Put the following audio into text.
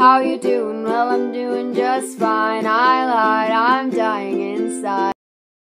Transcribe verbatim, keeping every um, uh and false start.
How you doing? Well, I'm doing just fine. I lied, I'm dying inside.